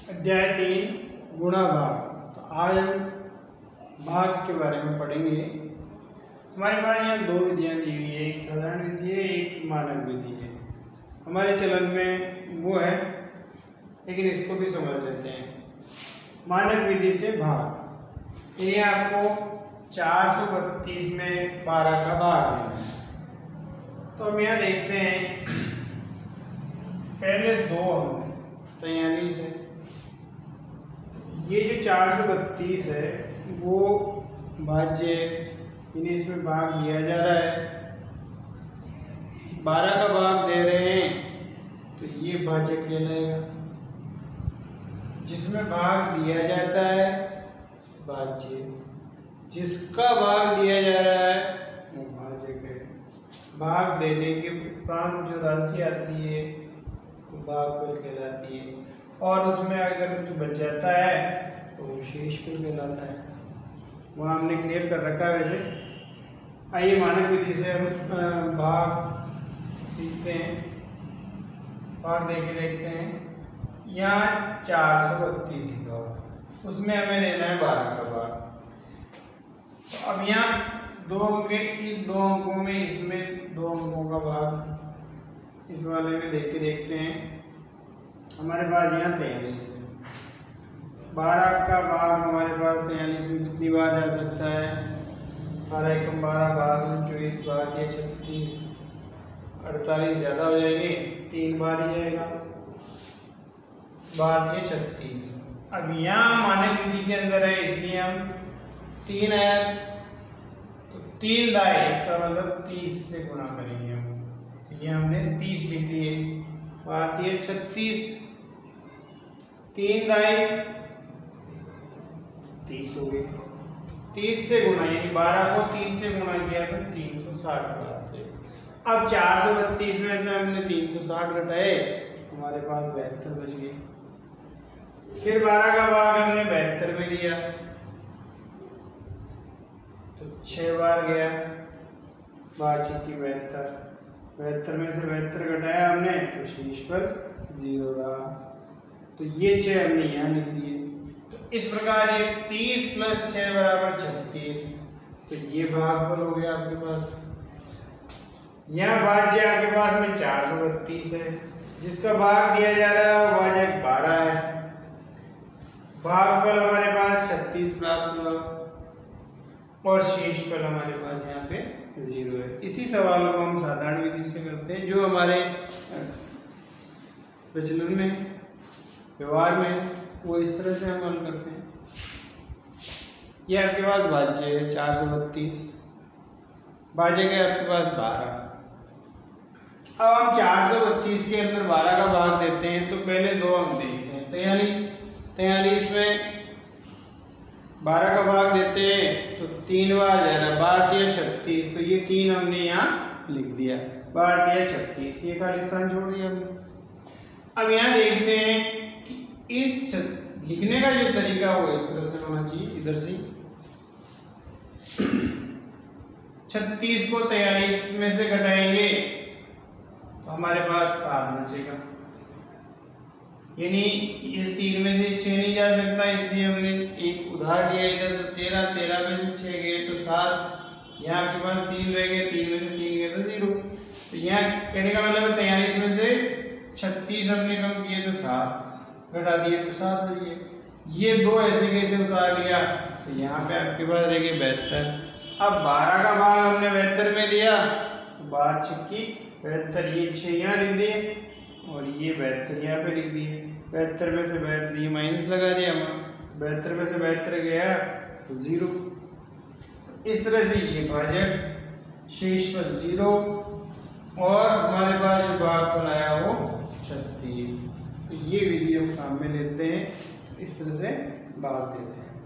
अध्याय 3 गुणा भाग। तो आज हम भाग के बारे में पढ़ेंगे। हमारे पास यहाँ दो विधियाँ दी हुई है, एक साधारण विधि है, एक मानक विधि है। हमारे चलन में वो है, लेकिन इसको भी समझ लेते हैं। मानक विधि से भाग, ये आपको 432 में 12 का भाग देना है। तो हम यहाँ देखते हैं, पहले दो हम 43 है, ये जो 432 है वो भाज्य, इन्हें इसमें भाग दिया जा रहा है, 12 का भाग दे रहे हैं तो ये भाज्य कहलाएगा। जिसमें भाग दिया जाता है भाज्य, जिसका भाग दिया जा रहा है वो भाज्य कहलाएगा। भाग देने के उपरांत जो राशि आती है वो भागफल कहलाती है, और उसमें अगर कुछ बच जाता है तो वो शेषफल कहलाता है। वह हमने क्लियर कर रखा है। वैसे आइए मानक विधि से हम भाग सीखते हैं। भाग देखते हैं। यहाँ 432 लिखा हुआ, उसमें हमें लेना है 12 का भाग। तो अब यहाँ दो अंक, इस दो अंकों में, इसमें दो अंकों का भाग, इस वाले में देखते हैं। हमारे पास यहाँ 43 है, 12 का भाग हमारे पास 43 में कितनी बार जा सकता है? 12 एकम 12, 24, 36, 48 ज़्यादा हो जाएंगे, 3 बार ही जाएगा, 36। अब यहाँ मानक विधि के अंदर है, इसलिए हम 3 है तो 3 दाएं, इसका मतलब 30 से गुणा करेंगे हम। ये हमने 30 लिख दिए, 36, 3 दाएं 30 हो गए। 30 से गुणा, यानी 12 को 30 से गुणा किया तो 360 बार। अब 432 में से हमने 360 घटाए, हमारे पास 72 बच गए। फिर 12 का भाग हमने 72 में लिया तो 6 बार गया, 72 में से 72 घटाया हमने तो शेषफल 0 रहा। तो ये 6 हमने यहाँ लिख दिए। तो इस प्रकार ये 30 + 6 = 36। तो ये भागफल हो गया आपके पास। यहाँ भाज्य आपके पास में 432 है, जिसका भाग दिया जा रहा है वो भाज्य 12 है। भागफल हमारे पास 36 प्राप्त हुआ, और शेषफल हमारे पास यहाँ पे 0 है। इसी सवालों को हम साधारण विधि से करते हैं, जो हमारे प्रचलन में, व्यवहार में, वो इस तरह से हम हल करते हैं। ये आपके पास भाज्य है 432, भाज्य के आपके पास 12। अब हम 432 के अंदर 12 का भाग देते हैं, तो पहले दो हम देखते हैं। 43 में 12 का भाग देते हैं तो 3 बार जा रहा है, 36। तो ये 3 हमने यहाँ लिख दिया, 36, ये खाली स्थान छोड़ दिया हमने। अब यहाँ देखते हैं कि इस लिखने का जो तरीका वो इस तरह से होना चाहिए, इधर से 36 को 43 में से घटाएंगे तो हमारे पास 7 बचेगा, यानी इस 3 में से 6 नहीं जा सकता, इसलिए हमने एक उधार लिया इधर। तो 13 में से 6 गए तो 7, यहाँ आपके पास 3 रह गए, 3 में से 3 गए तो 0। तो यहाँ कहने का मतलब 43 में से 36 हमने कम किए तो 7 घटा दिए तो 7 बच गए। ये दो ऐसे कैसे उतार लिया, तो यहाँ पे आपके पास रह गए 72। अब 12 का भाग हमने 72 में दिया तो 12 छक्की 72, ये 6 यहाँ लिख दिए और ये 72 यहाँ पे लिख दिए। 72 में से 72, ये माइनस लगा दिया, 72 में से 72 गया तो 0। इस तरह से ये भाजक, शेषफल 0, और हमारे पास जो भागफल आया वो 36। तो ये विधि हम काम में लेते हैं, इस तरह से भाग देते हैं।